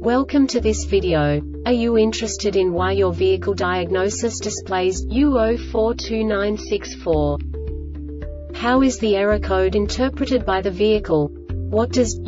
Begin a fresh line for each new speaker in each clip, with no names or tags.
Welcome to this video. Are you interested in why your vehicle diagnosis displays U042964? How is the error code interpreted by the vehicle? What does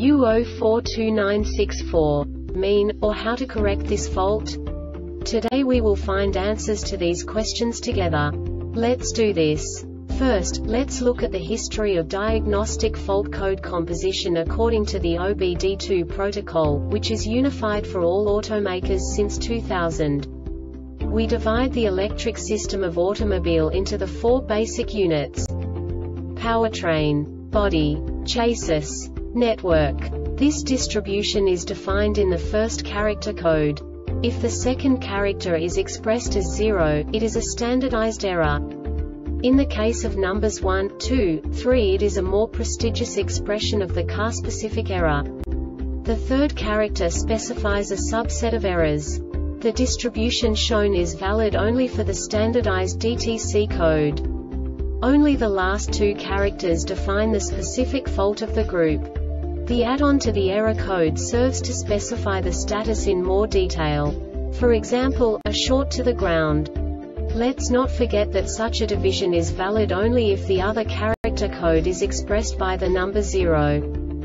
U042964 mean, or how to correct this fault? Today we will find answers to these questions together. Let's do this. First, let's look at the history of diagnostic fault code composition according to the OBD2 protocol, which is unified for all automakers since 2000. We divide the electric system of automobile into the four basic units: powertrain, body, chassis, network. This distribution is defined in the first character code. If the second character is expressed as 0, it is a standardized error. In the case of numbers 1, 2, 3, it is a more prestigious expression of the car-specific error. The third character specifies a subset of errors. The distribution shown is valid only for the standardized DTC code. Only the last two characters define the specific fault of the group. The add-on to the error code serves to specify the status in more detail. For example, a short to the ground. Let's not forget that such a division is valid only if the other character code is expressed by the number 0.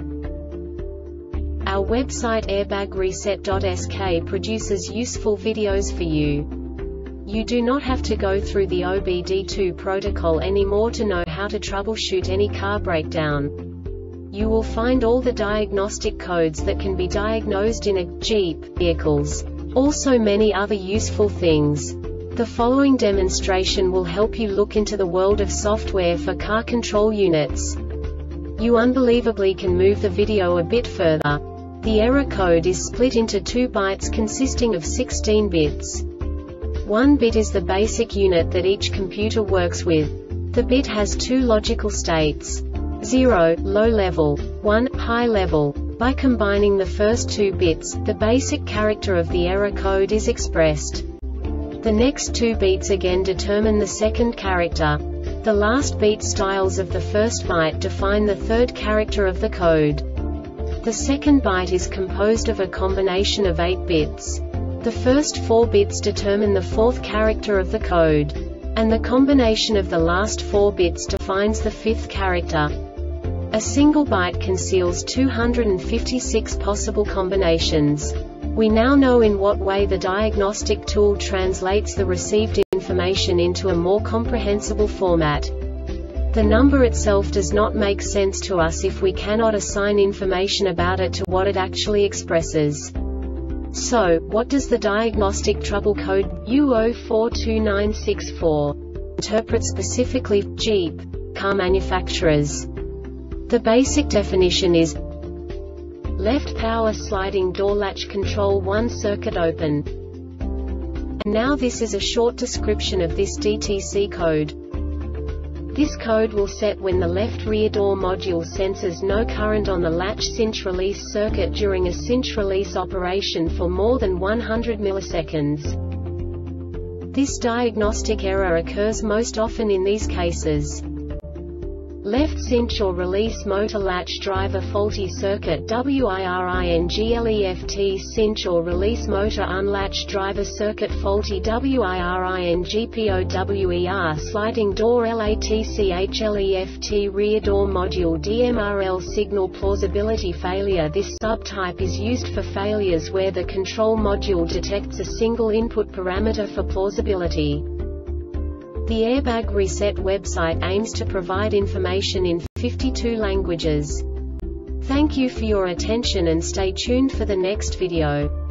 Our website airbagreset.sk produces useful videos for you. You do not have to go through the OBD2 protocol anymore to know how to troubleshoot any car breakdown. You will find all the diagnostic codes that can be diagnosed in a Jeep vehicles. Also many other useful things. The following demonstration will help you look into the world of software for car control units. You unbelievably can move the video a bit further. The error code is split into 2 bytes consisting of 16 bits. 1 bit is the basic unit that each computer works with. The bit has 2 logical states: 0, low level, 1, high level. By combining the first 2 bits, the basic character of the error code is expressed. The next 2 beats again determine the second character. The last beat styles of the first byte define the third character of the code. The second byte is composed of a combination of 8 bits. The first 4 bits determine the fourth character of the code. And the combination of the last 4 bits defines the fifth character. A single byte conceals 256 possible combinations. We now know in what way the diagnostic tool translates the received information into a more comprehensible format. The number itself does not make sense to us if we cannot assign information about it to what it actually expresses. So, what does the diagnostic trouble code U042964 interpret specifically for Jeep car manufacturers? The basic definition is: left power sliding door latch control 1 circuit open. And now this is a short description of this DTC code. This code will set when the left rear door module senses no current on the latch cinch release circuit during a cinch release operation for more than 100 milliseconds. This diagnostic error occurs most often in these cases: left cinch or release motor latch driver faulty circuit, wiring cinch or release motor unlatched driver circuit faulty, wiring sliding door latch rear door module DMRL signal plausibility failure. This subtype is used for failures where the control module detects a single input parameter for plausibility. The Airbag Reset website aims to provide information in 52 languages. Thank you for your attention and stay tuned for the next video.